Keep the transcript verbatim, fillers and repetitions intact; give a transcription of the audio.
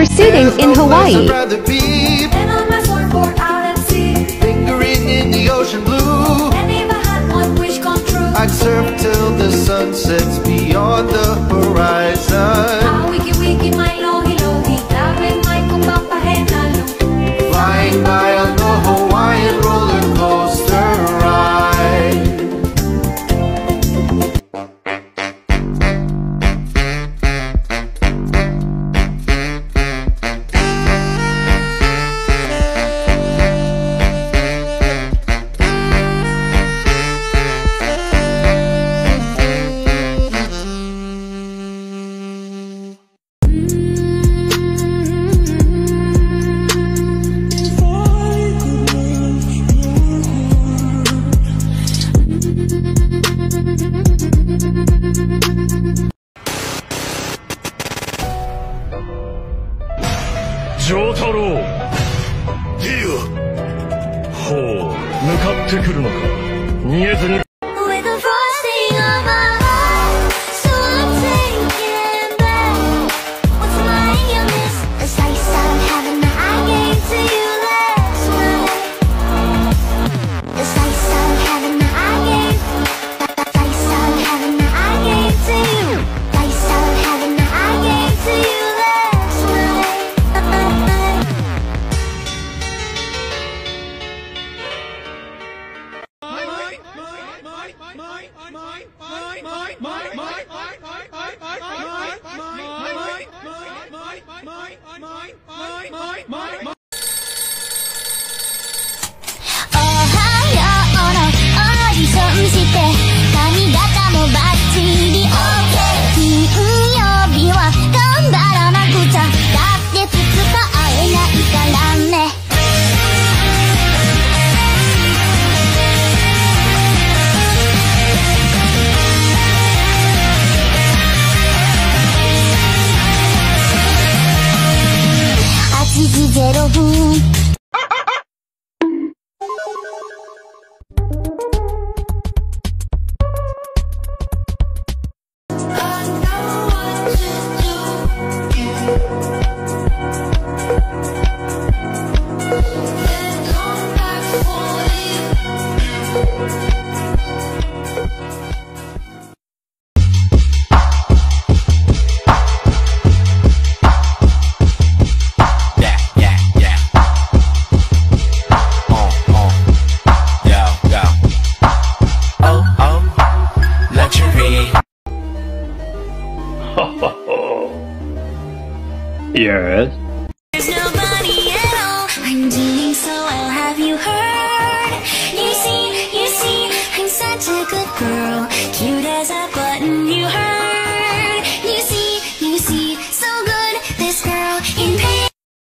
for soothing in Hawaii. I'd rather be And on my surfboard out at sea, lingering in the ocean blue. and if I had one wish come true, I'd surf till the sun sets beyond the horizon. ah, wiki wiki my lohi lohi, dapat may kumbang pahenalo. Flying by on the Hawaiian roller coaster ride. 丈太郎、ディア。ほう、向かってくるのか。逃げずに。 With the frosting on my heart, so I'm taking back what's mine you miss. The slice of heaven that I gave to you last night. The slice of heaven that I gave, the slice of heaven that I gave to you. Slice of heaven that I gave to you last night. zero分 Yes.